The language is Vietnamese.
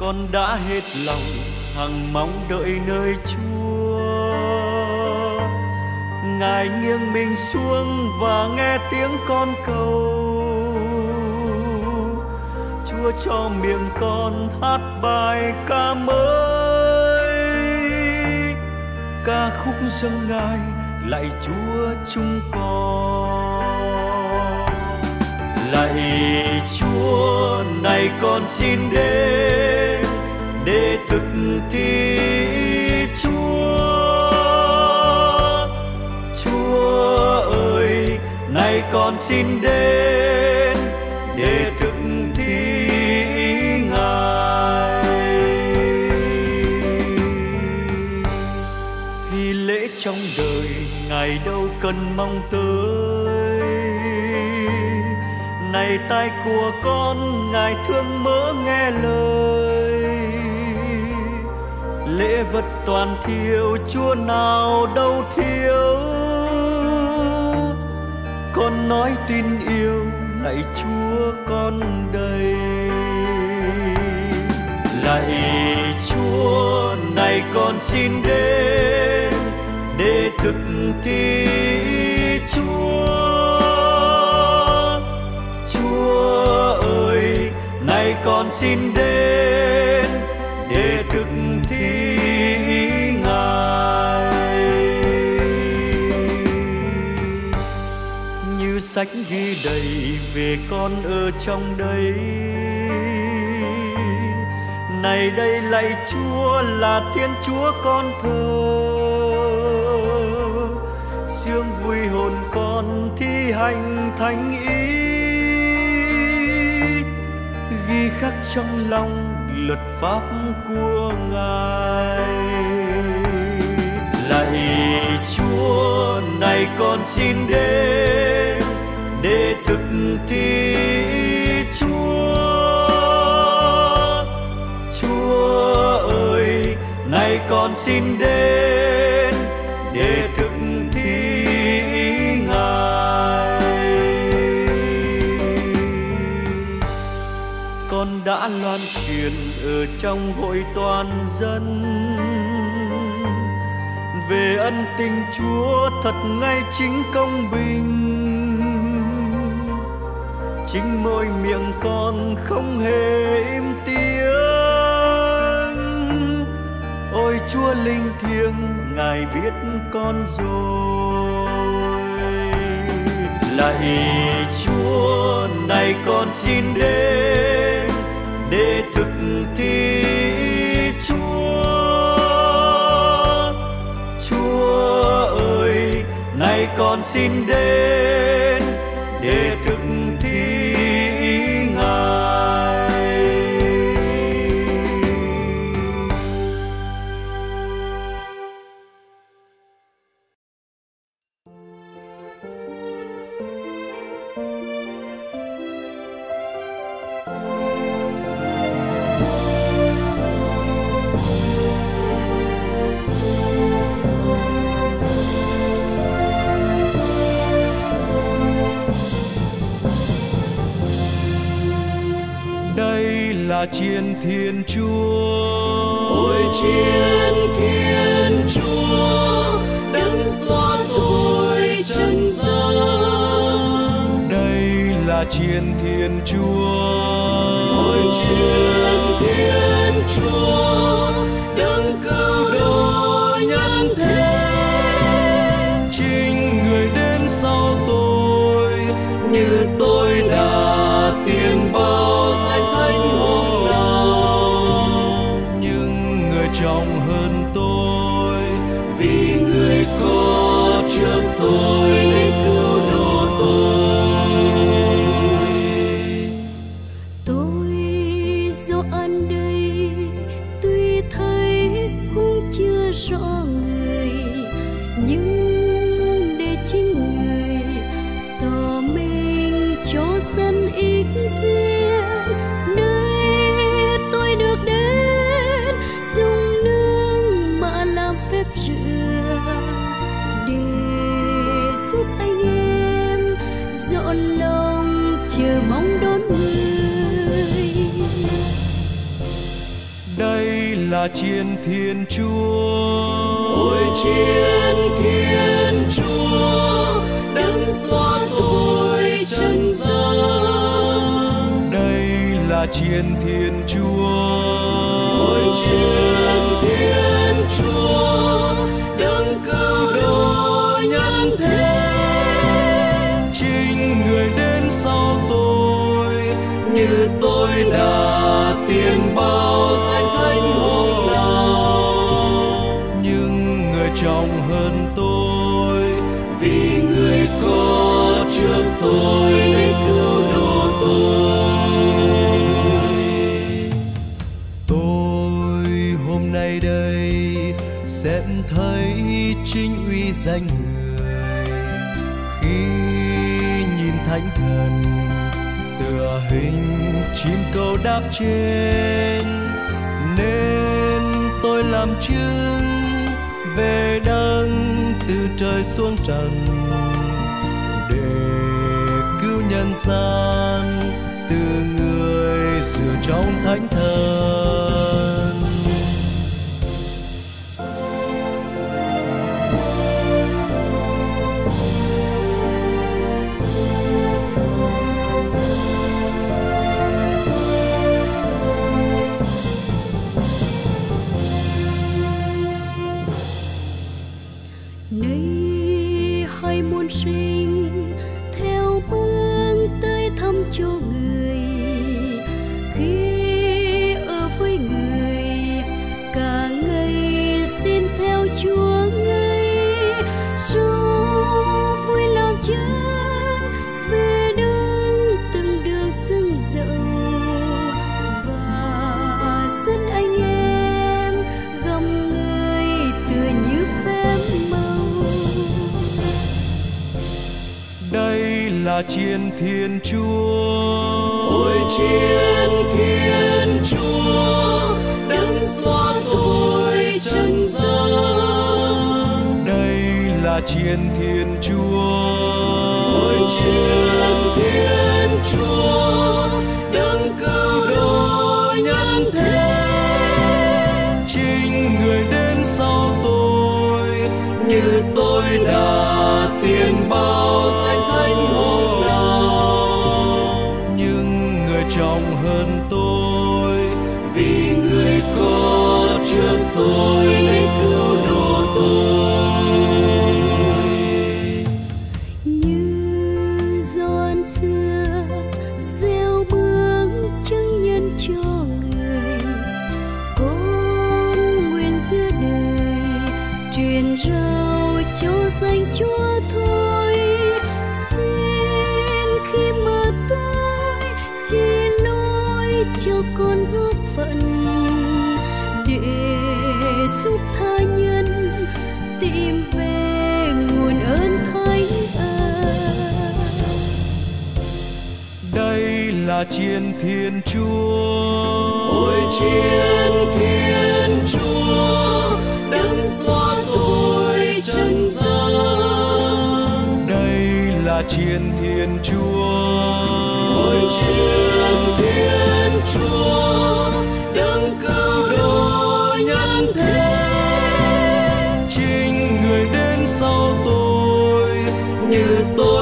con đã hết lòng hằng mong đợi nơi Chúa. Ngài nghiêng mình xuống và nghe tiếng con cầu. Chúa cho miệng con hát bài ca mới, ca khúc dâng Ngài lạy Chúa chúng con. Lạy Chúa, này con xin đến để thực thi Chúa. Chúa ơi, này con xin đến để thực thi Ngài. Thì lễ trong đời Ngài đâu cần mong tới. Này tai của con Ngài thương mỡ nghe lời. Lễ vật toàn thiếu, Chúa nào đâu thiếu. Con nói tin yêu, lạy Chúa con đây. Lạy Chúa, này con xin đến để thực thi Chúa. Chúa ơi, này con xin đến để thực thi Ngài. Như sách ghi đầy về con ở trong đây. Này đây lạy Chúa là Thiên Chúa con thờ. Sướng vui hồn con thi hành thánh ý, ghi khắc trong lòng luật pháp của Ngài. Lạy Chúa, này con xin đến để thực thi Chúa. Chúa ơi, này con xin đến để thực thi Ngài. Con đã loan truyền ở trong hội toàn dân về ân tình Chúa thật ngay chính công bình. Chính môi miệng con không hề im tiếng. Ôi Chúa linh thiêng, Ngài biết con rồi. Lạy Chúa, này con xin đến để thực thi Chúa. Chúa ơi, này con xin đến để thực thi Ngài. Là chiên Thiên Chúa. Ôi chiên Thiên Chúa, đấng xóa tội trần gian. Đây là chiên Thiên Chúa. Ôi chiên Thiên Chúa, đấng cứu độ nhân thế. Chính người đến sau tôi, như tôi đã tiền bao danh thánh hôm nào. Nhưng người trọng hơn tôi, vì người có trước tôi nên cứu độ tôi. Tôi do ăn đây tuy thấy cũng chưa rõ người, nhưng để chính người tỏ mình cho dân ích duyên. Nơi tôi được đến dùng nước mà làm phép rửa, để giúp anh em dọn lòng chờ mong đón người. đây là chiến Thiên Chúa. Ôi chiến Thiên Chúa, đấng xóa tội trần gian. Đây là chiến Thiên Chúa. Ôi chiến Thiên Chúa, đấng cứu độ nhân thế. Chính người đến sau tôi, Như tôi đã tiền bao danh thánh hôm nào. nhưng người trọng hơn tôi, Vì người có trước tôi nên cứu độ tôi. tôi hôm nay đây sẽ thấy chính uy danh người khi nhìn thánh thần tựa hình chim câu đáp trên, nên tôi làm chứng về đấng từ trời xuống trần để cứu nhân gian từ người dựa trong thánh thần. Nay hay muôn sinh theo bước tới thăm cho người, khi ở với người cả ngày xin theo Chúa ngay, số vui làm chứng về đường từng đường sưng dậu và dẫn anh em gặp người tựa như phép màu. Đây là chiến Thiên Chúa. Ôi chiến Thiên Chúa, đấng xóa tội trần gian. Đây là chiến Thiên Chúa. Ôi chiến Thiên Chúa, đấng cứu độ nhân thế. Chính người đến sau tôi, Như tôi đã tiền bao danh thánh hôm nào. nhưng người trọng hơn tôi, Vì người có trước tôi nên cứu độ tôi. Như giòn xưa gieo bước chứng nhân cho người, con nguyện giữa đời truyền rao cho danh Chúa thôi. Xin khi mà tôi chỉ nói cho con góp phận để giúp tha nhân tìm về nguồn ơn thánh ân. đây là chiến Thiên Chúa. Ôi chiến Thiên Chúa, đấng xóa tội trần gian. Đây là chiến Thiên Chúa. Ôi chiến Thiên Chúa, đấng cứu độ nhân thế. Chính người đến sau tôi, Như tôi